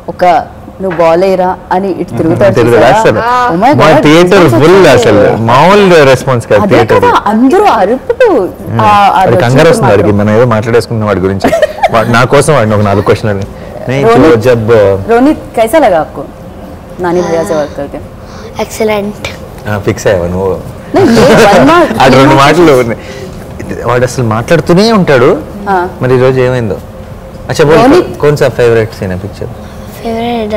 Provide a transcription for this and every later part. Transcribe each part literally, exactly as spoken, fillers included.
ఒక నువ్వు బాలేరా అని ఇటు తిరుగుతాడు మా థియేటర్ ఫుల్ అసలు మామూలు రెస్పాన్స్ కాదు థియేటర్ అందరూ అరుపులు కంగారు వస్తుంది వాడికి మనం ఏదో మాట్లాడేసుకున్నాం వాడి గురించి నా కోసం వాడిని ఒక నాలుగు క్వశ్చన్ అడిగి జబ్ రోనిత్ कैसा लगा आपको नानी भैया से वर्क करके एक्सीलेंट ఫిక్స్ అయ్యావా నువ్వు ఆ రెండు మాటలు వాడు అసలు మాట్లాడుతూనే ఉంటాడు మరి ఈ రోజు ఏమైందో अच्छा बोल कौन सा फेवरेट सीन है पिक्चर फेवरेट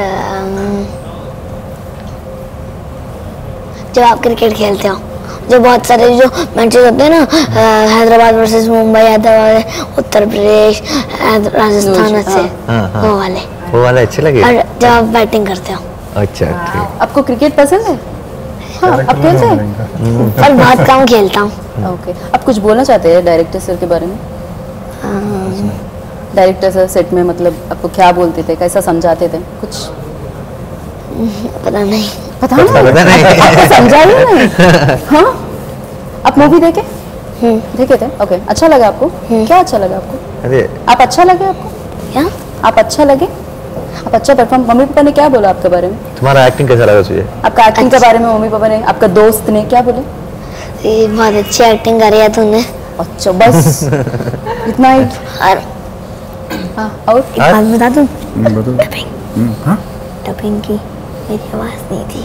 जब आप क्रिकेट खेलते हो जो बहुत सारे जो मैचेस होते हैं ना हैदराबाद वर्सेस मुंबई हैदराबाद उत्तर प्रदेश राजस्थान से वो वाले वो वाले अच्छे लगे और जब आप बैटिंग करते हो अच्छा ठीक आपको क्रिकेट पसंद है हाँ आप खेलते हैं पर बहुत कम खेलता हूँ ओके आप कुछ बोलना चाहते हैं डायरेक्टर सर के बारे में डायरेक्टर सर सेट में मतलब आपको क्या बोलते थे कैसा समझाते थे कुछ पता नहीं पता नहीं आपको समझाइए नहीं हाँ आप मूवी देखे देखे थे ओके अच्छा लगा आपको क्या अच्छा लगा आपको अरे आप अच्छा लगे आपको क्या आप अच्छा लगे आप अच्छा परफॉर्म मम्मी पापा ने क्या बोला आपके बारे में तुम्हारा एक्टिंग कैसा लगा तुझे आपका एक्टिंग के बारे में मम्मी पापा ने आपका दोस्त ने क्या बोले ये बहुत अच्छी एक्टिंग करी है तूने अच्छा बस इतना ही और हाँ और एक बात बता दूं डबिंग हाँ डबिंग की मेरी आवाज नहीं थी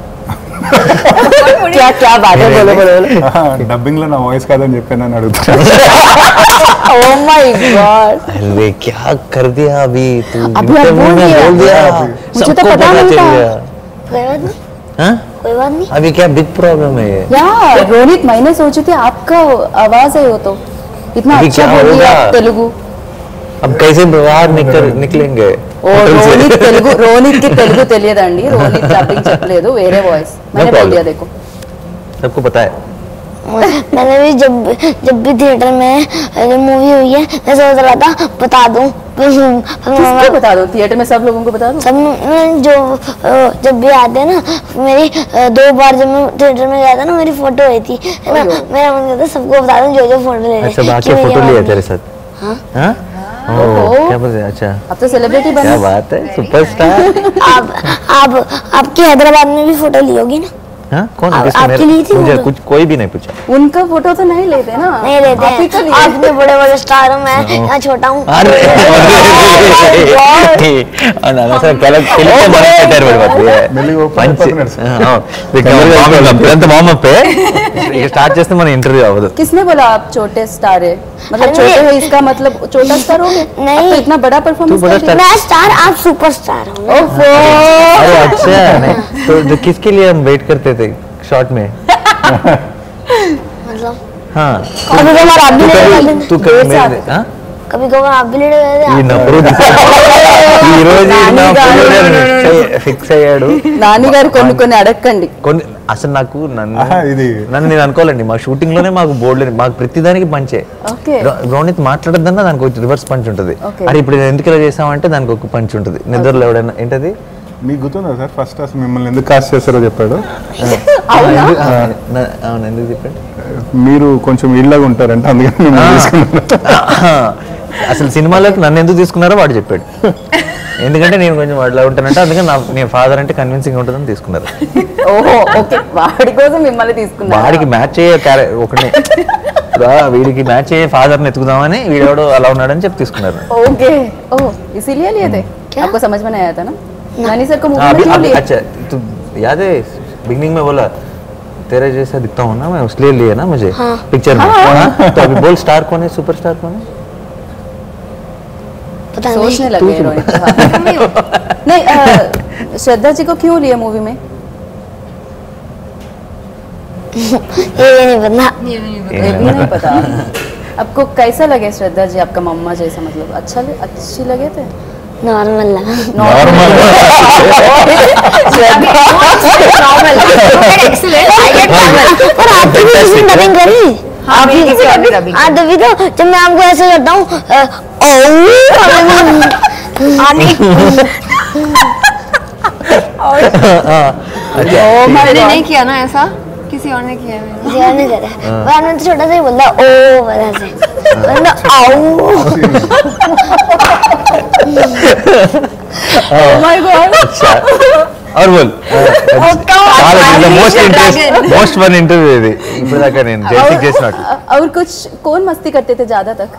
क्या क्या बात है बोलो बोलो डबिंग लो ना वॉइस का तो చెప్పాను అని అడుగుతా ओह माय गॉड अरे क्या कर दिया अभी तू अभी आप बोल दिया बोल दिया मुझे तो पता नहीं था कोई बात नहीं हाँ कोई बात नहीं अभी क्या बिग प्रॉब्लम है ये यार रोनित मैंने सोची थी आपका आवाज है वो तो इतना अच्छा बोल रही है तेलुगु अब कैसे बाहर निकल निकलेंगे ओ रोनित तेलुगु रोनित की तेलुगु తెలియదండి రోనిత్ డబ్బింగ్ చెప్పలేదు వేరే వాయిస్ मैंने बोल दिया देखो सबको पता है मैंने भी जब जब भी थिएटर में जो मूवी हुई है मैं सोच रहा था बता दूं किसको बता दो थिएटर में सब लोगों को बता दो सब जो जब भी आते हैं ना मेरी दो बार जब मैं थिएटर में गया था ना मेरी फोटो आई थी है ना मेरा मन करता सबको बता दूं जो जो फोटो ले रहे अच्छा बाकी फोटो लिया तेरे साथ हाँ हाँ क्या बोलते हैं अच्छा अब तो सेलिब्रिटी बन क्या बात है सुपरस्टार आप आप आपकी हैदराबाद में भी फोटो ली होगी ना हाँ कौन आप, आपकी ली थी मुझे कुछ कोई भी नहीं पूछा उनका फोटो तो नहीं लेते ना नहीं लेते हैं आप इतने बड़े बड़े स्टार हो मैं यहाँ छोटा हूँ अरे ना सर क्या लग फिल्म में बड़ा स्टार बड़ बात है మెల్లి ఓ పార్ట్నర్స్ हां ఎంత వార్మ్ అప్ ये स्टार्ट చేస్తే మన ఇంటర్వ్యూ అవ్వదు किसने बोला आप छोटे स्टार है मतलब छोटे है इसका मतलब छोटा स्टार हो गए नहीं तो इतना बड़ा परफॉर्मेंस मैं स्टार आप सुपर स्टार हो ओहो अरे अच्छा नहीं तो किसके लिए हम वेट करते थे शॉट में मतलब हाँ कभी कभार आप भी ले तू कभी हाँ कभी कभार आप भी ले गए ఈ నప్పుడు ఈ రోజు నా ఫిక్స్ అయ్యాడు నాని గారు కొన్ని కొన్ని అడగండి కొన్ని అసలు నాకు నన్ను ఇది నన్ను నేను అనుకోవాలండి మా షూటింగ్ లోనే మాకు బోర్డు మాకు ప్రతిదానికి పంచే రోనిత్ మాట్లాడద్దన్నా దానికి ఒక రివర్స్ పంచ్ ఉంటుంది అరే ఇప్పుడు ఎందుకు ఇలా చేసామంటే దానికి ఒక పంచ్ ఉంటుంది నిద్రలో ఎవడైనా ఏంటది మీకు గుర్తుందా సార్ ఫస్ట్ అసలు మిమ్మల్ని ఎందుకు కాస్ట్ చేస్తారో చెప్పాడు అవును ఎందుకు చెప్పాడు మీరు కొంచెం ఇళ్ళగా ఉంటారంటే అందుకని మిమ్మల్ని తీసుకున్నారు అసలు సినిమాలోకి నన్ను ఎందుకు తీసుకున్నారో వాడు చెప్పాడు ఎందుకంటే నేను కొంచెం వాడిలా ఉంటానంటే అందుకని నా నేను ఫాదర్ అంటే కన్విన్సింగ్ ఉంటుందని తీసుకున్నారు ఓహో ఓకే వాడి కోసం మిమ్మల్ని తీసుకున్నారు వాడికి మ్యాచ్ అయ్యే ఒకటే వీడికి మ్యాచ్ అయ్యే ఫాదర్ని ఎత్తుకుదామని వీడెవడో అలా ఉన్నాడని చెప్పి తీసుకున్నారు ఓకే ఓ इसीलिए लिए थे आपको समझ में नहीं आया था ना नानी सर को मूवी में क्यों लिए अच्छा तू याद है बिगनिंग में बोला तेरे जैसा दिखता हूँ ना मैं इसलिए लिए ना मुझे हाँ। पिक्चर में हाँ। तो अभी बोल स्टार कौन है सुपर स्टार कौन है पता सोचने लगे रोहित नहीं श्रद्धा जी को क्यों लिए मूवी में ये नहीं पता ये भी नहीं पता आपको कैसा लगे श्रद्धा जी आपका मम्मा जैसा मतलब अच्छा अच्छी लगे थे नॉर्मल लगा normal normal excellent I get normal और आपकी भी किसी डबिंग करी आप भी किसी और भी डबिंग हाँ तभी तो जब मैं आपको ऐसे करता हूँ आने मैंने नहीं किया ना ऐसा किसी और ने किया है किसी और ने करा बाद में तो छोटा सा ही बोलता ओ वजह से आओ my god. अच्छा और बोल most interest most fun interview ఇది ఇప్పుడు దాకా నేను జేసిక్ చేసినట్టు और कुछ कौन मस्ती करते थे ज्यादा तक?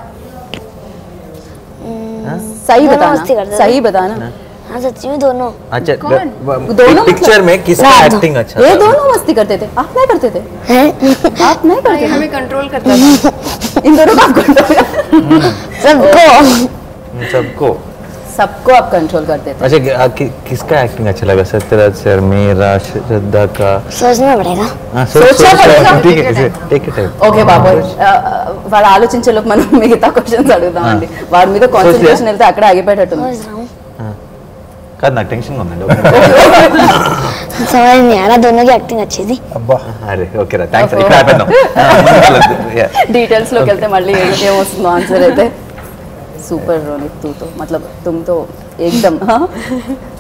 सही दोनों बताना, मस्ती करते थे। सही बताना। हाँ सच्ची में दोनों। अच्छा दोनों पिक्चर में किसका रात। एक्टिंग अच्छा ये था? दोनों मस्ती करते थे, आप नहीं करते थे? हैं? आप नहीं करते ये थे? हमें कंट्रोल करता था। इन दोनों को आप कंट्रोल सबको। सबको सबको आप कंट्रोल करते थे। अच्छा कि- कि, किसका एक्टिंग अच्छा लगा? सत्यराज सर, मेरा, श्रद्धा का? सोचना पड़ेगा। हाँ, सोच- सोचना सोच- पड़ेगा। ठीक है टेक ఇట్ టైం ఓకే బాబు వాడు ఆలోచించే లోపు మనం మిగతా క్వశ్చన్స్ అడుగుదామండి. వాడి మీద కాన్సన్ట్రేషన్ వెళ్తే అక్కడ ఆగిపోయేటట్టుంది. सोच रहा हूँ। కాదు నాకు టెన్షన్ ఉందండి समझ नहीं आ रहा, दोनों की एक्टिंग अच्छी थी। అబ్బా అరే ఓకే రా థ్యాంక్స్ ఇక్కడ ఆపేద్దాం డీటెయిల్స్ లోకి వెళ్తే మళ్ళీ ఏ- ఏమొస్తుందో ఆన్సర్ అయితే. సూపర్ రోనిత్, తూ తో मतलब तुम तो एकदम हाँ